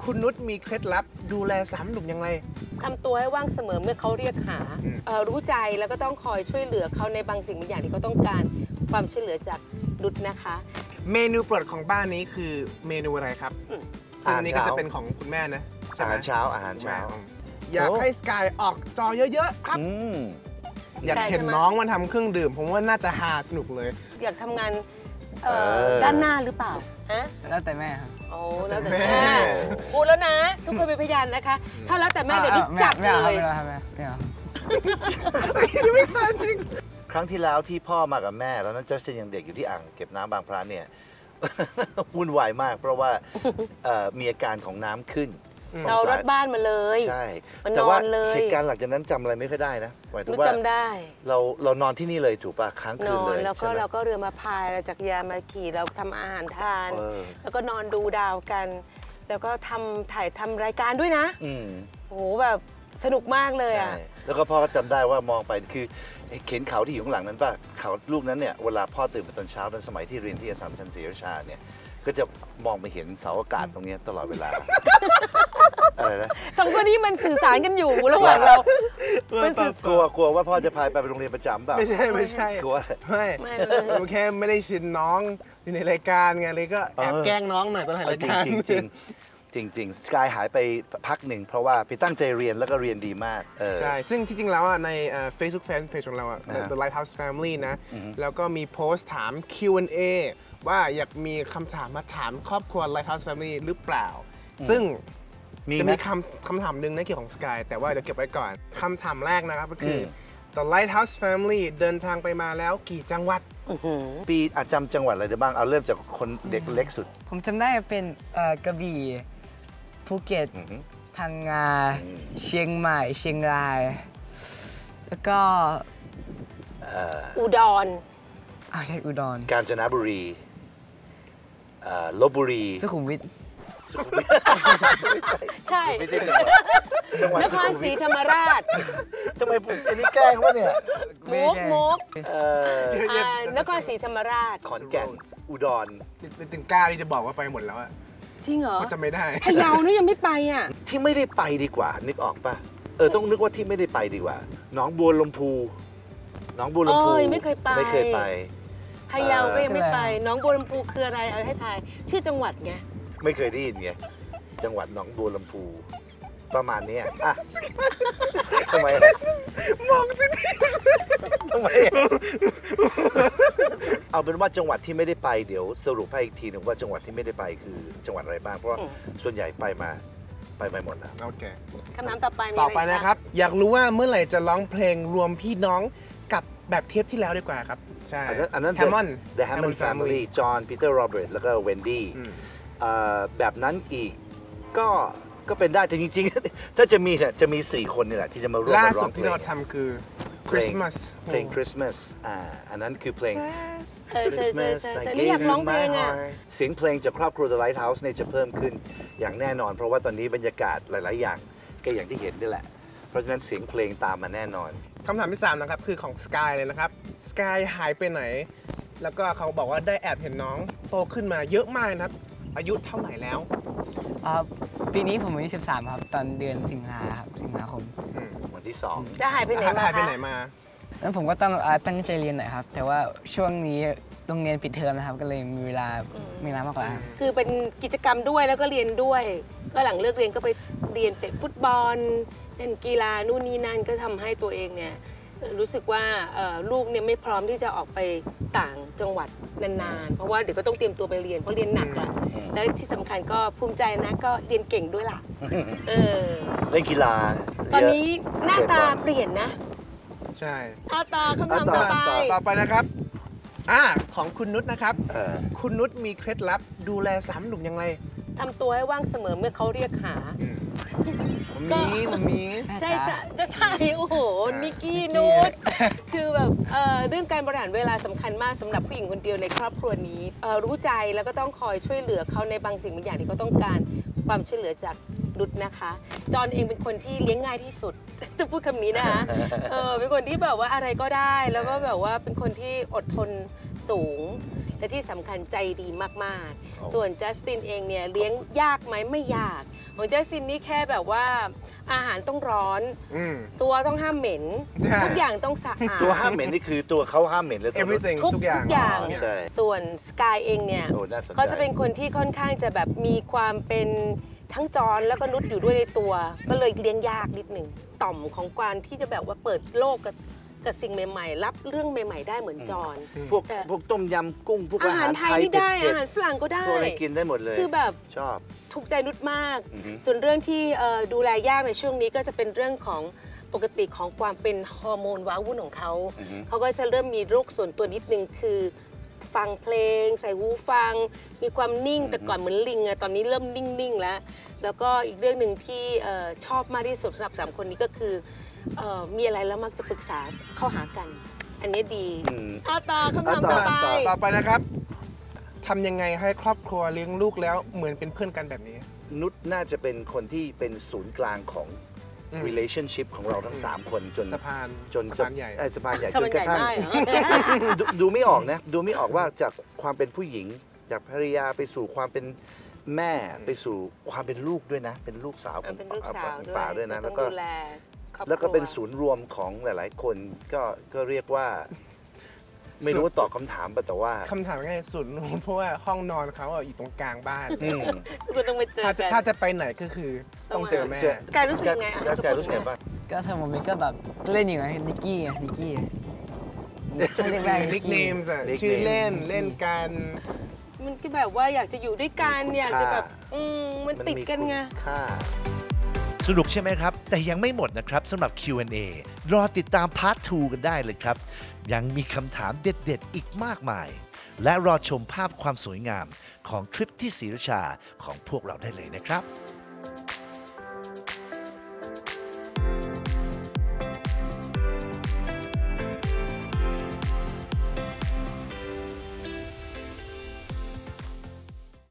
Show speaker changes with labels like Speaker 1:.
Speaker 1: คุณนุชมีเคล็ดลับดูแลสามหนุ่มยังไง
Speaker 2: ทำตัวให้ว่างเสมอเมื่อเขาเรียกหารู้ใจแล้วก็ต้องคอยช่วยเหลือเขาในบางสิ่งบางอย่างที่เขาต้องการความช่วยเหลือจากนุชนะคะ
Speaker 1: เมนูโปรดของบ้านนี้คือเมนูอะไรครับซึ่งอันนี้ก็จะเป็นของคุณแม่นะ
Speaker 3: อาหารเช้า
Speaker 1: อยากให้สกายออกจอเยอะๆครับอยากเห็นน้องมาทำเครื่องดื่มผมว่าน่าจะฮาสนุกเลย
Speaker 2: อยากทำงานด้านหน้าหรือเปล่าฮะ
Speaker 4: แล้วแต่แม่ครับ
Speaker 2: โอ้แล้วแต่แม่พูดแล้วนะทุกคนเป็นพยานนะคะถ้าแล้วแต่แม่เดี๋ยวนุชจัดเลย
Speaker 1: ไม่ทันจริง
Speaker 3: ครั้งที่แล้วที่พ่อมากับแม่แล้วนั้นจัสตินยังเด็กอยู่ที่อ่างเก็บน้ำบางพระเนี่ยวุ่นวายมากเพราะว่ามีอาการของน้ำขึ้น
Speaker 2: เรารถบ้านมาเลย
Speaker 3: ใช่แต่ว่าเหตุการณ์หลังจากนั้นจำอะไรไม่ค่อยได้นะหมายถึงว่า
Speaker 2: จำได้
Speaker 3: เรานอนที่นี่เลยถูกป่ะค้างคืนเลย
Speaker 2: แล้วก็เราก็เรือมาพายเราจักรยานมาขี่เราทำอาหารทานแล้วก็นอนดูดาวกันแล้วก็ถ่ายทำรายการด้วยนะโอ้โหแบบสนุกมากเลยอ่ะ
Speaker 3: แล้วก็พ่อก็จำได้ว่ามองไปคือเห็นเขาที่อยู่ข้างหลังนั้นป่ะเขาลูกนั้นเนี่ยเวลาพ่อตื่นมาตอนเช้าตอนสมัยที่เรียนที่อัสสัมชัญศรีราชาเนี่ยก็จะมองไปเห็นเสาอากาศตรงนี้ตลอดเวลาอะไรนะ
Speaker 2: สองคนนี้มันสื่อสารกันอยู่ระหว่างเรา
Speaker 3: กลัวว่าพ่อจะพาไปโรงเรียนประจำป่ะ
Speaker 1: ไม่ใช่
Speaker 3: กลัว
Speaker 1: ไม่แค่ไม่ได้ชินน้องอยู่ในรายการไงเลยก็แอบแกล้งน้องหน่อยตอนถ่ายรายการ
Speaker 3: จริงสกายหายไปพักหนึ่งเพราะว่าไปตั้งใจเรียนแล้วก็เรียนดีมาก
Speaker 1: ใช่ซึ่งที่จริงแล้วใน Facebook Fan Page ของเราThe Lighthouse Family นะแล้วก็มีโพสต์ถาม Q&A ว่าอยากมีคำถามมาถามครอบครัว Lighthouse Family หรือเปล่าซึ่งจะมีคำถามหนึ่งในเกี่ยวของสกายแต่ว่าเดี๋ยวเก็บไว้ก่อนคำถามแรกนะครับก็คือ The Lighthouse Family เดินทางไปมาแล้วกี่จังหวัด
Speaker 3: ปีจำจังหวัดอะไรได้บ้างเอาเริ่มจากคนเด็กเล็กสุด
Speaker 4: ผมจำได้เป็นกระบี่ภูเก็ตพังงาเชียงใหม่เชียงรายแล้วก็
Speaker 2: อุดร
Speaker 4: ใช่อุดร
Speaker 3: กาญจนบุรีลพบุรี
Speaker 4: สุขุมวิท
Speaker 2: ใช่นครศรีธรรมราช
Speaker 3: ทำไมอันนี้แกล้งวะเนี่ย
Speaker 2: มุกนครศรีธรรมราช
Speaker 3: ขอนแก่นอุดร
Speaker 1: ถึงกล้าที่จะบอกว่าไปหมดแล้วอะ
Speaker 2: จริงเหรอ
Speaker 1: จะไม่ได้
Speaker 2: พะเยานี่ยังไม่ไปอ่ะ
Speaker 3: ที่ไม่ได้ไปดีกว่านึกออกป่ะต้องนึกว่าที่ไม่ได้ไปดีกว่าหนองบัวลำพู
Speaker 2: ไม่เคยไปพะเยาก็ยังไม่ไปหนองบัวลำพูคืออะไรเอาให้ทายชื่อจังหวัดไง
Speaker 3: ไม่เคยได้ยินไงจังหวัดหนองบัวลำพูประมาณนี้อ่ะทำไม
Speaker 1: มองที่นี่
Speaker 3: ทำไมเอาเป็นว่าจังหวัดที่ไม่ได้ไปเดี๋ยวสรุปให้อีกทีหนึ่งว่าจังหวัดที่ไม่ได้ไปคือจังหวัดอะไรบ้างเพราะส่วนใหญ่ไปหมดแล้ว
Speaker 1: โอเค
Speaker 2: คำถามต่อ
Speaker 1: ไปนะครับอยากรู้ว่าเมื่อไหร่จะร้องเพลงรวมพี่น้องกับแบบเทปที่แล้วดีกว่าครับใช่
Speaker 3: อันนั้น The Hammond Family จอห์นปีเตอร์โรเบิร์ตแล้วก็เวนดี้แบบนั้นอีกก็เป็นได้แต่จริงๆถ้าจะมี4 คนนี่แหละที่จะมาร่วมร้องเพลง
Speaker 1: ล่าสุดที่เราทำคือ Christmas
Speaker 3: เพลง Christmas อันนั้นคือเพลง
Speaker 2: Christmas นี่อยากร้องเพลงอ่ะ
Speaker 3: เสียงเพลงจากครอบครัว The Lighthouse เนี่ยจะเพิ่มขึ้นอย่างแน่นอนเพราะว่าตอนนี้บรรยากาศหลายๆอย่างก็อย่างที่เห็นนี่แหละเพราะฉะนั้นเสียงเพลงตามมาแน่นอน
Speaker 1: คำถามที่3นะครับคือของสกายเลยนะครับสกายหายไปไหนแล้วก็เขาบอกว่าได้แอบเห็นน้องโตขึ้นมาเยอะมากนะครับอายุเท่าไหร่แล้ว
Speaker 4: ปีนี้ผมอายุ13ครับตอนเดือนสิงหาคม
Speaker 3: วันที่2
Speaker 2: จะหายไปไหนมา
Speaker 4: แล้วผมก็ต้องตั้งใจเรียนหน่อยครับแต่ว่าช่วงนี้โรงเรียนปิดเทอมนะครับก็เลยมีเวลามากกว่า
Speaker 2: คือเป็นกิจกรรมด้วยแล้วก็เรียนด้วยก็หลังเลิกเรียนก็ไปเรียนเตะฟุตบอลเล่นกีฬานู่นนี่นั่นก็ทำให้ตัวเองเนี่ยรู้สึกว่าลูกเนี่ยไม่พร้อมที่จะออกไปต่างจังหวัดนานๆเพราะว่าเดี๋ยวก็ต้องเตรียมตัวไปเรียนเพราะเรียนหนักอะและที่สำคัญก็ภูมิใจนะก็เรียนเก่งด้วยล่ะ
Speaker 3: เล่นกีฬา
Speaker 2: ตอนนี้หน้าตาเปลี่ยนนะ
Speaker 1: ใช่
Speaker 2: ต่อคำถามต่
Speaker 1: อไปนะครับของคุณนุชนะครับคุณนุชมีเคล็ดลับดูแลสามหนุ่มยังไง
Speaker 2: ทำตัวให้ว่างเสมอเมื่อเขาเรียกหา
Speaker 1: มี
Speaker 2: ใช่โอ้โหนิกกี้นุชคือแบบเรื่องการบริหารเวลาสำคัญมากสำหรับผู้หญิงคนเดียวในครอบครัวนี้รู้ใจแล้วก็ต้องคอยช่วยเหลือเขาในบางสิ่งบางอย่างที่เขาต้องการความช่วยเหลือจากนุชนะคะจอนเองเป็นคนที่เลี้ยงง่ายที่สุดจะพูดคำนี้นะคะเป็นคนที่แบบว่าอะไรก็ได้แล้วก็แบบว่าเป็นคนที่อดทนสูงและที่สำคัญใจดีมากๆส่วนจัสตินเองเนี่ยเลี้ยงยากไหมไม่ยากของเจสซินนี่แค่แบบว่าอาหารต้องร้อน
Speaker 1: อืม
Speaker 2: ตัวต้องห้ามเหม็น
Speaker 1: ใช่
Speaker 2: ทุกอย่างต้องสะอาด
Speaker 3: ตัวห้ามเหม็นนี่คือตัวเขาห้ามเหม็นเลยตัวรถ
Speaker 1: everything
Speaker 2: ทุก
Speaker 1: ทุกอย่าง
Speaker 2: อย่าง
Speaker 3: ใช่
Speaker 2: ส่วนสกายเองเนี่ย
Speaker 3: โอ้น่าสนใจ
Speaker 2: ก็จะเป็นคนที่ค่อนข้างจะแบบมีความเป็นทั้งจรแล้วก็นุชอยู่ด้วยในตัว ก็เลยเลี้ยงยากนิดหนึ่งต่อมของกวางที่จะแบบว่าเปิดโลกกับสิ่งใหม่ๆ รับเรื่องใหม่ๆได้เหมือนจร
Speaker 3: พวก
Speaker 2: แต่
Speaker 3: พวกต้มยำกุ้งพวก
Speaker 2: อา
Speaker 3: อา
Speaker 2: หา
Speaker 3: หาร ร
Speaker 2: ไท
Speaker 3: ไท
Speaker 2: ย
Speaker 3: ย
Speaker 2: นี่ได้
Speaker 3: เผ็ด
Speaker 2: อาหารฝรั่งก็
Speaker 3: ๆ
Speaker 2: ได้
Speaker 3: พวกอะไรกินได้หมดเลย
Speaker 2: คือแบบ
Speaker 3: ชอบ
Speaker 2: ถูกใจนุชมาก
Speaker 3: อือฮึ
Speaker 2: ส่วนเรื่องที่ดูแลยากในช่วงนี้ก็จะเป็นเรื่องของปกติของความเป็นฮอร์โมนว้าวุ่นของเขา
Speaker 3: อือฮึ
Speaker 2: เขาก็จะเริ่มมีโรคส่วนตัวนิดนึงคือฟังเพลง ใส่หูฟัง มีความนิ่งแต่ก่อนเหมือนลิงอะตอนนี้เริ่มนิ่งๆแล้ว แล้วก็อีกเรื่องหนึ่งที่ชอบมากที่สุดสำหรับ3 คนนี้ก็คือมีอะไรแล้วมักจะปรึกษาเข้าหากัน อันนี้ดี
Speaker 3: อืม
Speaker 2: เอาต่อคำถาม
Speaker 3: เอาต่
Speaker 2: ต่
Speaker 3: อ
Speaker 2: อไป
Speaker 1: ต่อไปนะครับทำยังไงให้ครอบครัวเลี้ยงลูกแล้วเหมือนเป็นเพื่อนกันแบบนี้
Speaker 3: นุชน่าจะเป็นคนที่เป็นศูนย์กลางของ
Speaker 1: อืม
Speaker 3: relationship ของเราทั้ง 3 คนจน
Speaker 1: สะพาน
Speaker 3: จน
Speaker 1: สะพานใหญ่
Speaker 3: สะพานใหญ่
Speaker 2: สะ
Speaker 3: จ
Speaker 2: พาน
Speaker 3: นกระทั่ง
Speaker 2: ใหญ่ได้เหรอ
Speaker 3: ดูไม่ออกนะ ดูไม่ออกว่าจากความเป็นผู้หญิง จากภรรยาไปสู่ความเป็นแม่ไปสู่ความเป็นลูกด้วยนะ เป็นลูกสาวของ
Speaker 2: เป็นลูกสาว
Speaker 3: ของป่าด้วยนะ
Speaker 2: ต้
Speaker 3: แล้
Speaker 2: อง
Speaker 3: วก็
Speaker 2: ดูแลครอบครัว
Speaker 3: แล้วก็เป็นศูนย์รวมของหลาย ๆ คนก็เรียกว่า ไม่รู้ว่าตอบคำถามป่ะแต่ว่า
Speaker 1: คำถามง่ายสุดเพราะว่าห้องนอนเขาอะอยู่ตรงกลางบ้าน
Speaker 3: อืม
Speaker 2: คุณต้องไปเจอ
Speaker 1: ถ้า
Speaker 2: กัน
Speaker 1: จะไปไหนก็คือต้องเจอแม่
Speaker 2: กายรู้สึกยังไงอะ
Speaker 3: แล้วกายรู้สึกไงบ้าง
Speaker 4: ก็ทำโมเมนต์ก็แบบเล่นอยู่ไงนิกกี้ไงนิกกี้ชอบเรียกแม่นิ
Speaker 1: นิ
Speaker 4: ก
Speaker 1: ก
Speaker 4: กี้
Speaker 1: เนมส์
Speaker 3: nicknames
Speaker 1: ชื่อเล่นเล่นกัน
Speaker 2: มันก็แบบว่าอยากจะอยู่ด้วยกันอยากจะแบบมันติดกันไง
Speaker 3: มัมีคุณค่า
Speaker 5: สนุกใช่ไหมครับ แต่ยังไม่หมดนะครับสำหรับ Q&A รอติดตามพาร์ท 2 กันได้เลยครับ ยังมีคำถามเด็ดๆ อีกมากมาย และรอชมภาพความสวยงามของทริปที่ศรีราชาของพวกเราได้เลยนะครับ